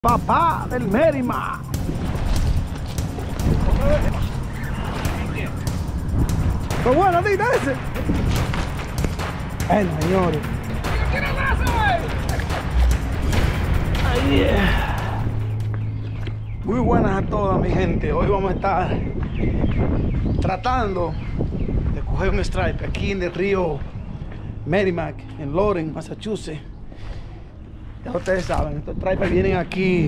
Papá del Merima. Pues bueno, dita ese. Bueno, señores. Muy buenas a todas, mi gente. Hoy vamos a estar tratando de coger un stripe aquí en el río Merrimack, en Lawrence, Massachusetts. Ya ustedes saben, estos stripes vienen aquí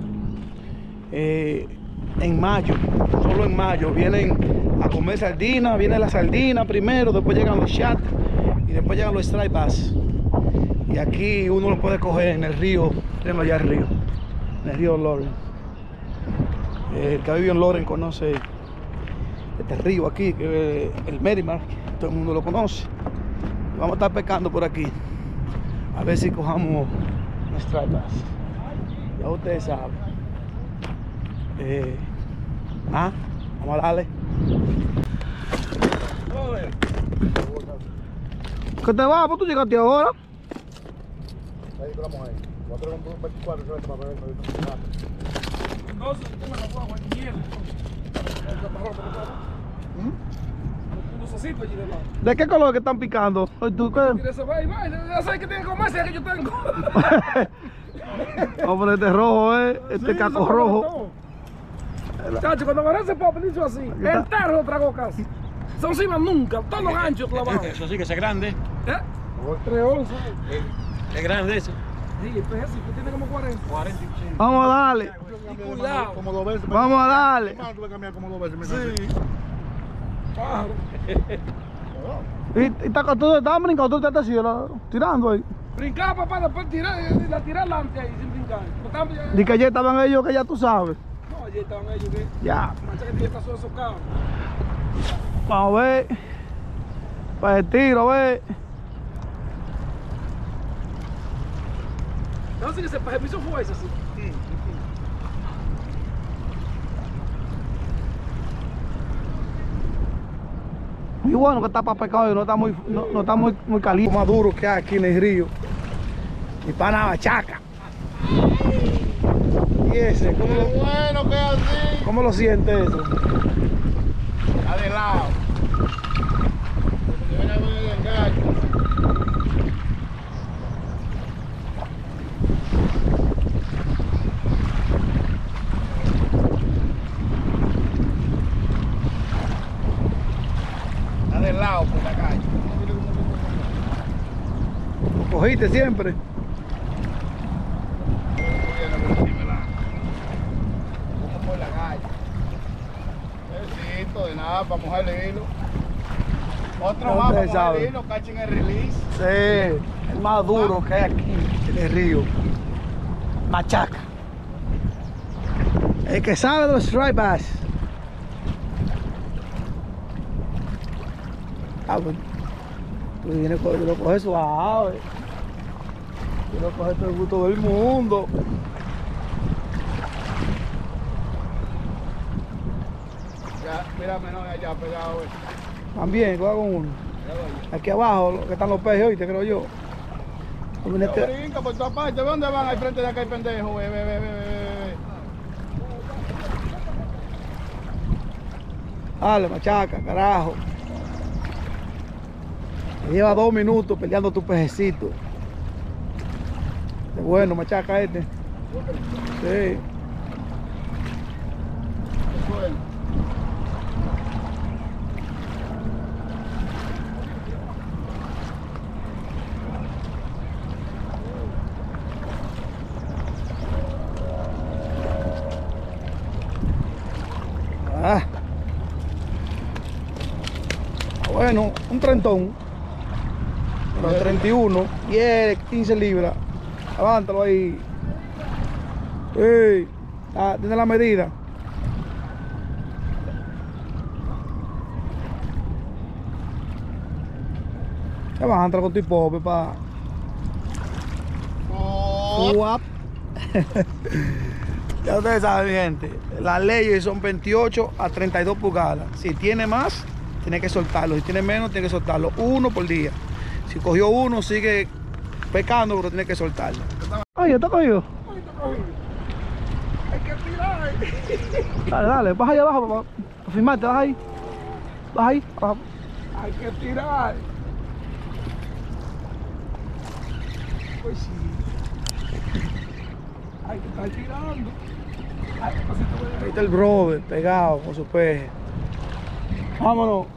en mayo, solo en mayo. Vienen a comer sardinas, viene la sardina primero, después llegan los chat y después llegan los stripes bass. Y aquí uno lo puede coger en el río, tengo allá el río, en el río Lawrence. El que vive en Lawrence conoce este río aquí, que es el Merrimack, todo el mundo lo conoce. Vamos a estar pescando por aquí, a ver si cojamos stripes bass. Ya ustedes saben. Vamos a darle. ¿Qué te va? ¿Por tú llegaste ahora? Ahí vamos ahí. Voy a traer un 24 para ver. Entonces, tú me la puedo mierda. ¿De qué color que están picando? ¿Tú qué? Ya sabes que tiene que comerse que yo tengo. Hombre, este rojo, este caco rojo. Chacho, cuando aparece papelito así, entero lo trago casi. Eso sí va nunca, todos los ganchos clavados. Eso sí que es grande. 3 onzas. Es grande eso. Sí, pues así, que tiene como 40. 45. Vamos a darle. Cuidado. Como 2 veces. Vamos a darle. Hermano, tuve que cambiar como 2 veces. Sí. Pájaro. Y tú estás brincando, tú estás tirando ahí. Brincar, papá, después tirar, la tirar adelante ahí sin brincar. Di que ayer estaban ellos, que ya tú sabes. No, ayer estaban ellos que. Ya. Mancha que tiene paso socado. Vamos a ver. Para el tiro, a ver. No sé que ese permiso fue ese así. Muy bueno que está para pescado y no está muy caliente. Más duro que hay aquí en el río. Y para la machaca. Y ese, Bueno, que así. ¿cómo lo siente eso? Está de lado. Que venga con el engaño. Está de lado por la calle. ¿Lo cogiste siempre? Por la calle. Besito, de nada, para mojar el hilo. Otro Ya más para ustedes mojar el saben. hilo, cachen el release. Sí, el más duro que hay aquí en el río. Machaca. El que sabe de los stripes bass. Bueno. Tú vienes yo lo coges suave. Yo lo coges todo el gusto del mundo. Ya, mira, menor allá pegado. También, coge con uno. Aquí abajo que están los peces hoy, te creo yo. Brinca por todas partes. ¿Dónde van? Al frente de acá hay pendejo. Ve. Dale, machaca, carajo. Te lleva 2 minutos peleando tu pejecito. Qué bueno, machaca este. Sí. Ah. Bueno, un trentón. Pero 31, 10, 15 libras. Levántalo ahí. Ey, tiene la medida. Levántalo con tu pobre, pa. Guap. Ya ustedes saben, mi gente. Las leyes son 28 a 32 pulgadas. Si tiene más, tiene que soltarlo. Si tiene menos, tiene que soltarlo. 1 por día. Si cogió 1, sigue pescando, pero tiene que soltarlo. Oye, ¿está cogido? Hay que tirar. Dale, dale, baja ahí abajo para filmarte, baja ahí. Baja ahí, abajo. Hay que tirar. Pues sí. Hay que estar tirando. Ay, pues, Ahí está el brother pegado con su peje. Vámonos.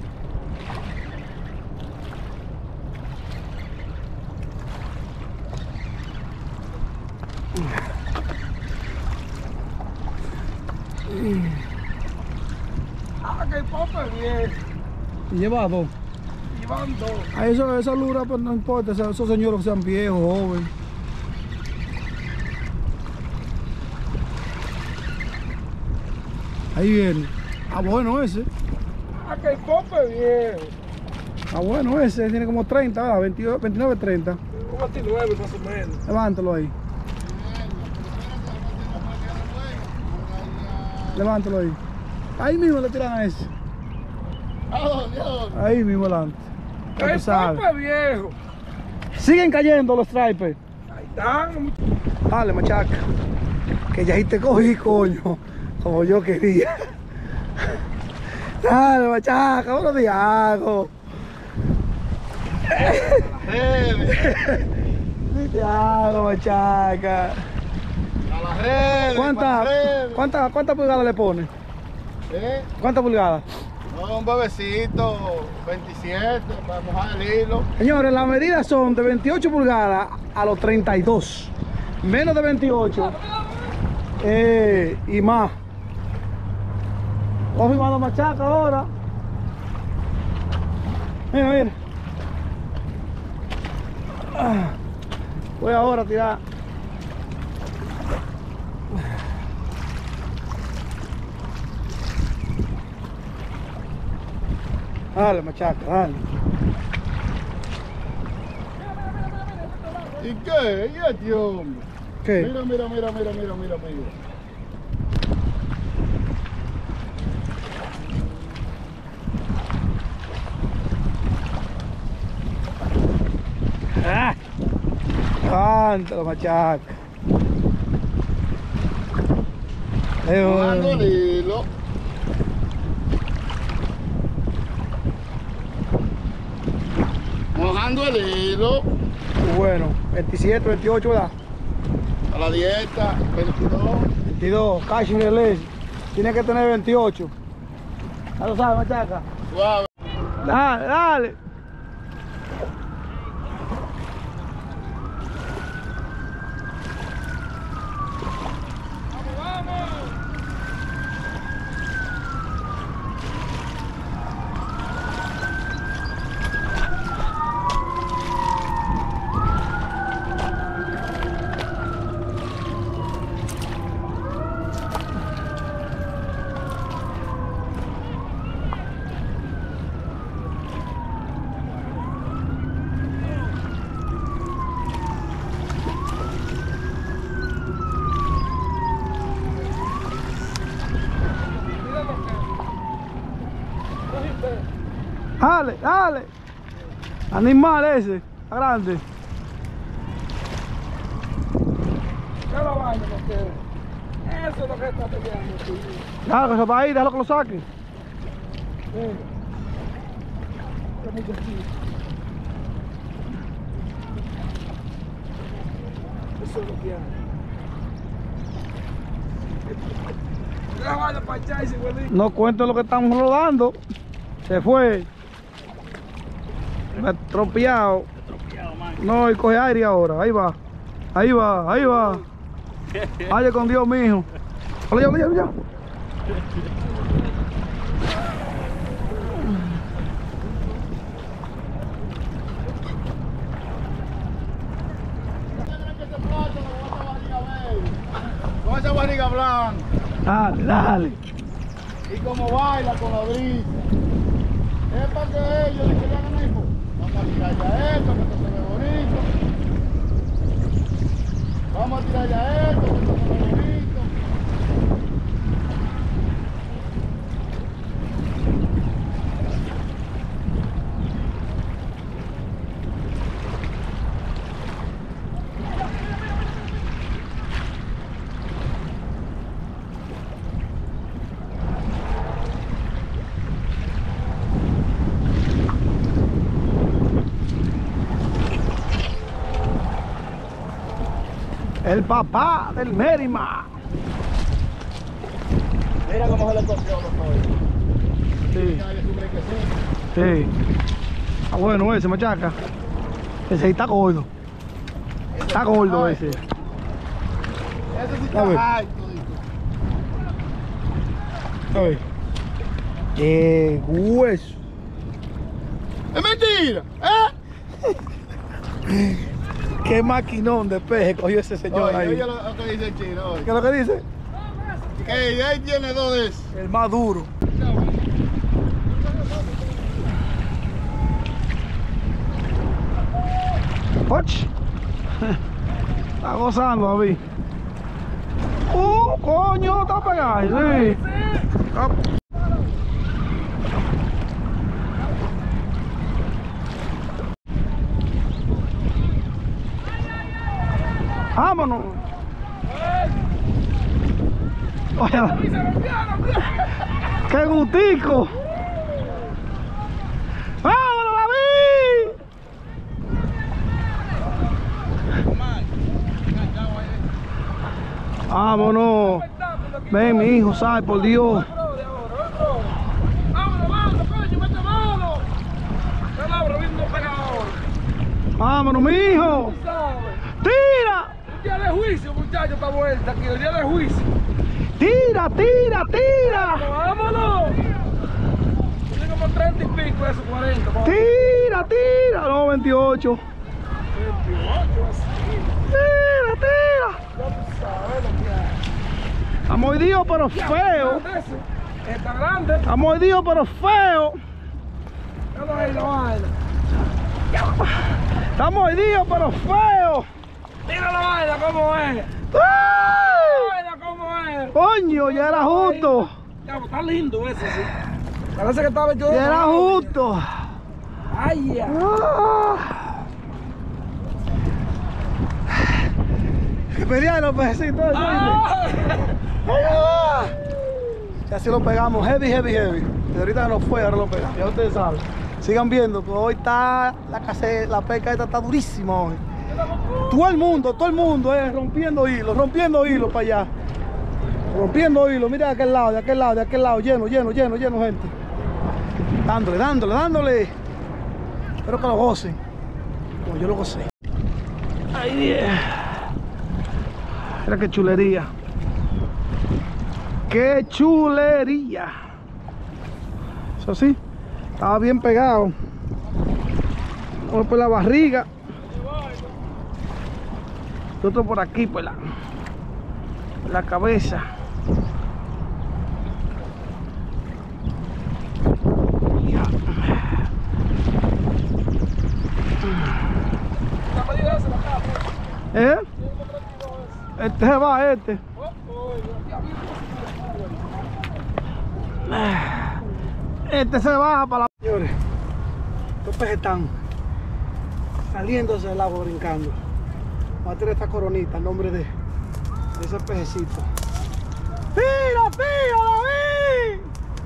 que el popo es bien. Lleva dos. Llevan dos. A esa lura pues no importa, esos señores que sean viejos, jóvenes. Ahí viene. Ah, bueno ese. Que el popo es viejo. Ah, bueno ese. Tiene como 30, ¿verdad? 22, 29, 30. Un 29 más o menos. Levántalo ahí. Levántalo ahí. Ahí mismo le tiran a ese. Ahí mismo adelante. Ya El tú sabes. popo es viejo. Siguen cayendo los stripers. Ahí están. Dale, machaca. Que ya ahí te cogí, coño. Como yo quería. Dale, machaca, buenos días. ¿Qué te hago, machaca? ¿Cuántas pulgadas le pone? ¿Cuántas pulgadas? No, un bebecito, 27, para mojar el hilo. Señores, las medidas son de 28 pulgadas a los 32. Menos de 28. Y más. Vamos filmando machaca ahora. Mira, mira. Voy ahora a tirar. Dale, machaca, dale. ¿Y qué? ¿Y este hombre? ¿Qué? Mira. Cántalo, machaca. Mojando el hilo. Mojando el hilo. Bueno, 27, 28, ¿verdad? A la dieta, 22. 22, catching release. Tiene que tener 28. Ya lo sabes, machaca. Suave. Dale, dale. Dale, dale. Animal ese, grande. ¿Qué lo baño, porque eso es lo que está peleando. Déjalo que se va ahí, déjalo que lo saque. Eso es lo que hay. La vaina para allá y se vuelve. No cuento lo que estamos rodando. Se fue. Me atropellado. No, y coge aire ahora. Ahí va. Ahí va, ahí va. Vaya con Dios, mijo. Hola, ya. Con esa barriga blanca. Dale, dale. Y como baila con la brisa. Es para que ellos le hagan hijo. Vamos a tirar ya esto, que esto se ve bonito. Vamos a tirar ya esto, que esto se ve bonito. El papá del Merima. Mira cómo se le cogió los pollos. Sí. Sí. Ah, bueno ese, machaca. Ese ahí está gordo. Está gordo ese. Ese sí A ver. está alto. A ver. ¡Qué hueso! ¡Es mentira! ¡Qué maquinón de peje cogió ese señor ahí! Oye lo que dice el chino hoy. ¿Qué es lo que dice? Que ahí tiene dos de esos. El más duro. ¡Och! Está gozando, David. Coño! Está pegado, sí. Ah. Vámonos. Oye, qué gustico. Vámonos, David. Vámonos. Ven, mi hijo, ¿sabes? Por Dios. Vámonos, mi hijo. Tira. El día de juicio, muchachos, esta vuelta aquí, el día de juicio. Tira, tira, tira. ¡Vámonos! Tiene como 30 y pico, eso, 40. vamos. Tira, tira. No, 28. 28 así. Tira, tira. Ya tú sabes lo que hay. Está mordido, pero feo. Está grande. Está mordido, pero feo. Mira ahí la vaina. Está mordido, pero feo. Mira la vaina cómo es. ¡Ay! La vaina cómo es. Coño, ya era justo. Ya, pues, está lindo ese, sí. Parece que estaba hecho de Ya era madera. justo. Ay, ya. Que pelear los pececitos. Ah. Ya sí lo pegamos, heavy, heavy, heavy. Desde ahorita no fue, ahora lo pegamos. Ya ustedes saben. Sigan viendo que hoy está la pesca esta está durísima hoy. Todo el mundo, rompiendo hilos para allá. Rompiendo hilos, mira de aquel lado, lleno, gente. Dándole. Espero que lo gocen. Como yo lo gocé. Ay, Dios. Mira qué chulería. ¡Qué chulería! Eso sí, estaba bien pegado. Uno por la barriga. Y otro por aquí, por la cabeza. Ya. ¿Eh? Este se va, este. Este se baja para la... Señores, estos peces están saliéndose del agua brincando. Voy a tirar esta coronita en nombre de ese pececito. ¡Tira, David!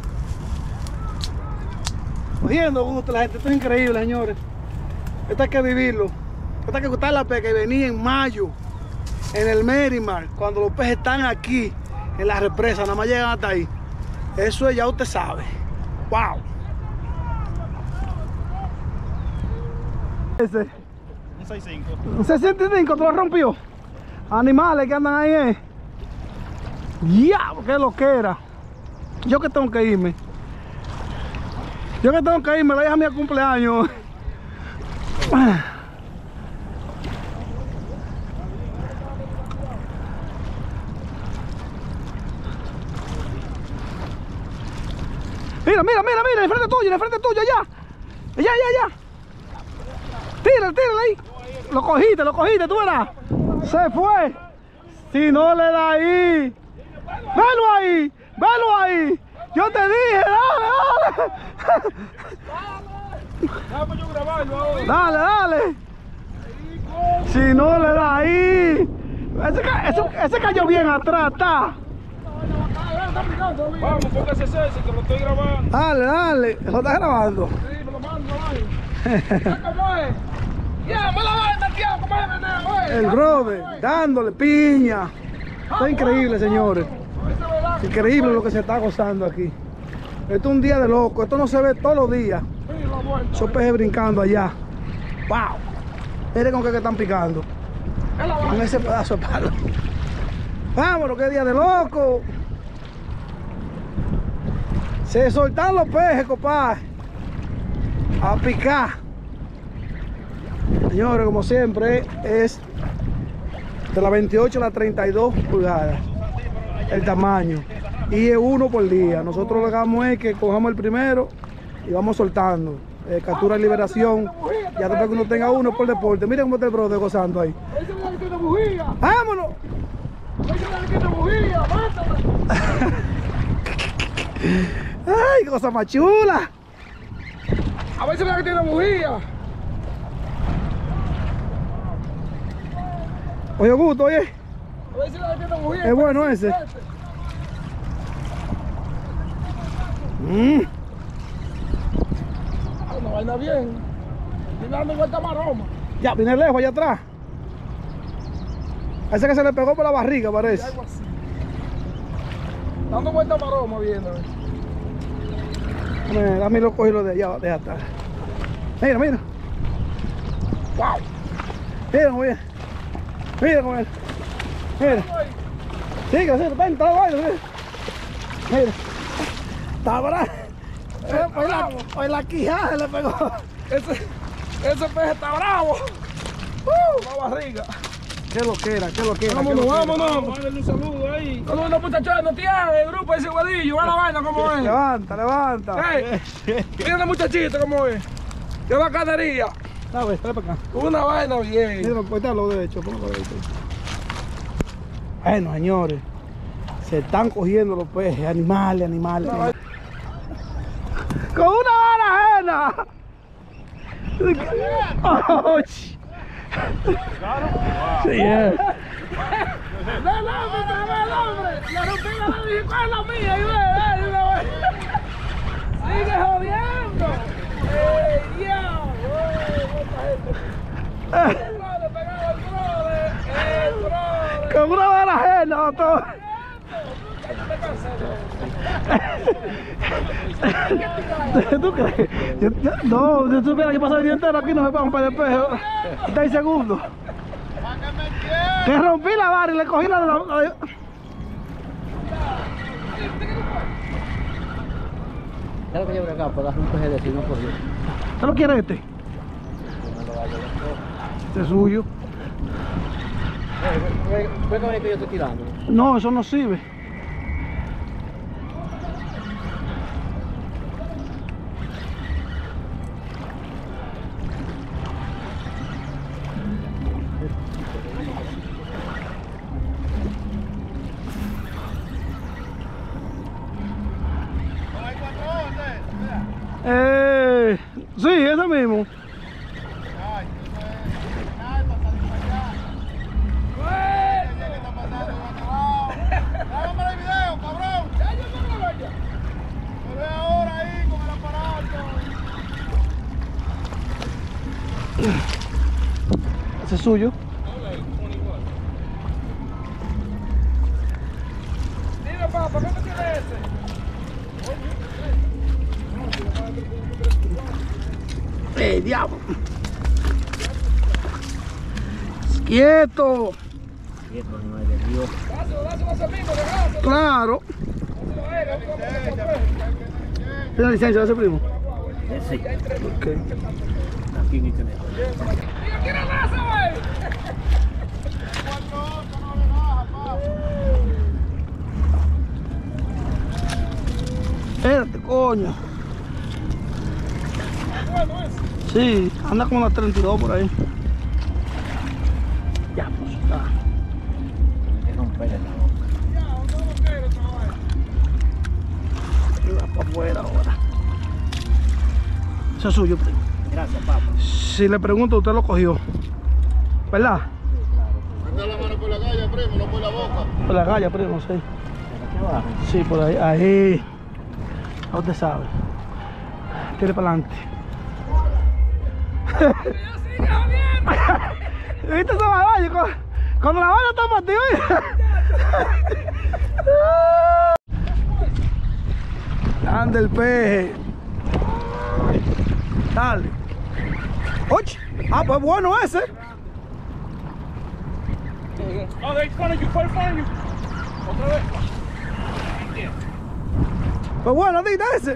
Cogiendo gusto la gente, esto es increíble, señores. Esto hay que vivirlo. Esto hay que gustar la pesca y venir en mayo en el Merima, cuando los peces están aquí en la represa, nada más llegan hasta ahí. Eso ya usted sabe. ¡Wow! Ese. Un 6.5. Un 65, ¿tú lo rompió? Animales que andan ahí, ¡ya! ¡Qué lo que era! Yo que tengo que irme. La hija mía cumpleaños. Mira, en el frente tuyo, allá. Tírale ahí. Lo cogiste, tú verás. Se fue. Si no le da ahí. Velo ahí. Yo te dije, Vamos yo grabando ahora. dale. Si no le da ahí. Ese cayó bien atrás, está. Vamos, póngase ese que lo estoy grabando. Dale. ¿Lo estás grabando? Sí, me lo mando ahí. ¿Cómo es? Ya, me la vaina, tío, como es veneno, El brother, dándole piña. Está increíble, señores. Increíble lo que se está gozando aquí. Esto es un día de loco. Esto no se ve todos los días. Esos peces brincando allá. ¡Wow! Miren con qué que están picando. Con ese pedazo de palo. Vámonos, qué día de loco. Se soltan los peces, compadre. A picar. Señores, como siempre, es de la 28 a la 32 pulgadas el tamaño. Y es uno por día. Nosotros lo que hagamos es que cojamos el primero y vamos soltando. Captura y liberación. Ya después que uno tenga uno por deporte. Miren cómo está el brother gozando ahí. ¡Vámonos! ¡Ay, cosa más chula! A ver si me que tiene bujía. Oye, gusto, oye. A ver si me que tiene bujía. Es bueno ese. Una vaina bien. Viene dando vuelta maroma. Ya, viene lejos allá atrás. A ese que se le pegó por la barriga, parece. Algo así. Dando vuelta maroma viendo. Dame lo cogerlo de allá, de atrás. Mira, mira. Wow. Mira cómo viene. Mira cómo viene. Mira. Sigue, sigue, ven, está la vaina, mira. Mira. Está bravo. Hoy la quijada le pegó. Ese pez está bravo. La barriga. Qué lo que era, qué lo que era. Vámonos, vámonos. Mándale un saludo ahí. Saludos a los muchachos de Notián, el grupo de Ciguadillo. Ve la vaina como es. Levanta, levanta. Mira la muchachita como es. Qué bacanería. Dale, trae para acá. Una vaina bien. Mira, pues está lo derecho. Ponlo derecho. Bueno, señores. Se están cogiendo los peces, animales. Con una vara ajena. Oh, sí, ¡Ve el hombre! La rompida le dije, ¿cuál es la mía? Y ve. ¡Sigue jodiendo! ¡Ey, diablo! ¡El brother pegado al brother! con una vara ajena, doctor. ¿Tú crees? No, si supiera que pasa el día entero aquí no me pagan para el espejo. 6 segundos. Que rompí la vara y le cogí la de la... Claro que llevo acá para dar un peje de si no corrió. ¿Usted lo quiere este? Este es suyo. Fue con el que yo estoy tirando. No, eso no sirve. Sí, ese mismo. Ese es suyo. Dime, papá, ¿qué me tiene ese? Diablo! ¡Quieto! Quieto, madre de Dios. Dáselo a ese mismo, dejáselo. ¡Claro! Dáselo a él, ¿Tiene la licencia de ese primo? Sí. Ok. Aquí en internet. Diga, ¿quién es ese, güey? Espérate, coño. Bueno, ese. Sí, anda como unas 32 por ahí. Ya, pues está. Hay que romperle la boca. Ya, no lo quiero, chaval. Y va para afuera ahora. Eso es suyo, primo. Gracias, papá. Si le pregunto, usted lo cogió. ¿Verdad? Mete la mano por la calle, primo, no por la boca. Por la calle, primo, sí. ¿Aquí abajo? Sí, por ahí. Ahí. Ya usted sabe. Tire para adelante. ¡Ya sigue jodiendo! ¿Viste esa balaña? Cuando la bala está para ti, anda el peje. Dale. Oye. Ah, pues bueno ese. Oh, they're front of you, far in front of you. Otra vez. Pues bueno, dita ese.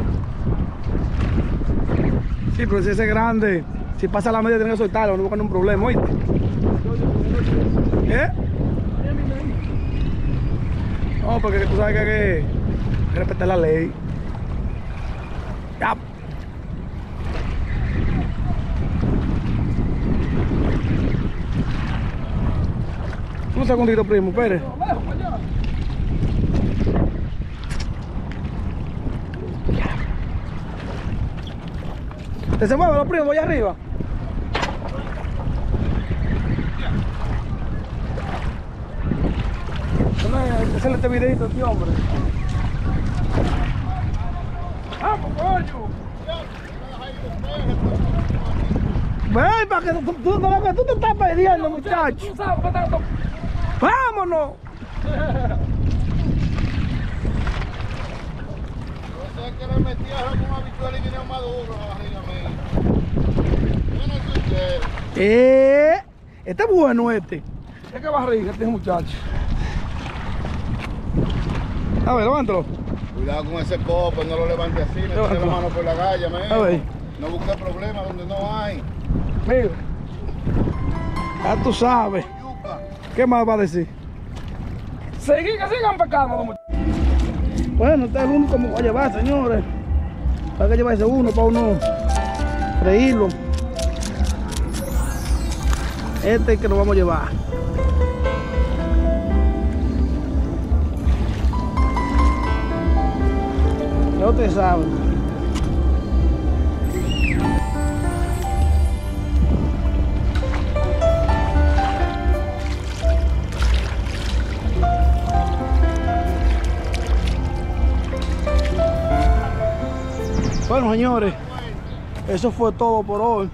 Sí, pero si ese es grande, si pasa la media tiene que soltarlo, no buscan un problema, ¿oíste? ¿Qué? No, porque tú sabes que hay que respetar la ley. Ya. Un segundito, primo, espere. ¿Se mueve los primos allá arriba? Déjame hacerle este videito a este hombre. ¡Vamos, coño! Ven, para que tú te estás perdiendo, muchacho. ¡Vámonos! Yo sé que le metía con habitual y venía más duro la barriga mía. Yo no soy usted. Este es bueno este. ¿Qué barriga este muchacho? A ver, levántalo. Cuidado con ese copo, no lo levante así, me tiene la mano por la galla, A ver. No busque problemas donde no hay. Mira. Ya tú sabes. Yuca. ¿Qué más va a decir? Seguí que sigan pecando, muchachos. Bueno, este es el único que me voy a llevar, señores. Hay que llevarse uno para uno freírlo. Este es el que nos vamos a llevar. Ya ustedes saben. Bueno, señores, eso fue todo por hoy.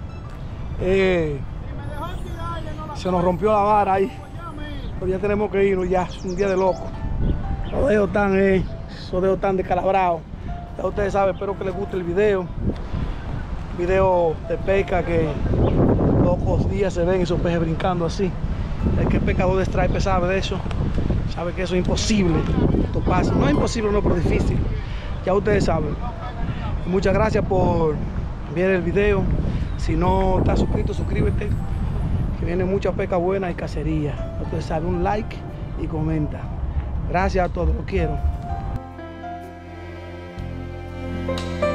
Se nos rompió la vara ahí, pero ya tenemos que irnos, ya es un día de loco. Los dedos están descalabrados. Ya ustedes saben, espero que les guste el video. Video de pesca que pocos días se ven esos peces brincando así. El que es pescador de stripe sabe de eso, sabe que eso es imposible. Esto pasa, no es imposible, no, pero difícil. Ya ustedes saben. Muchas gracias por ver el video. Si no estás suscrito, suscríbete, que viene mucha pesca buena y cacería. Ustedes saben, un like y comenta. Gracias a todos, los quiero.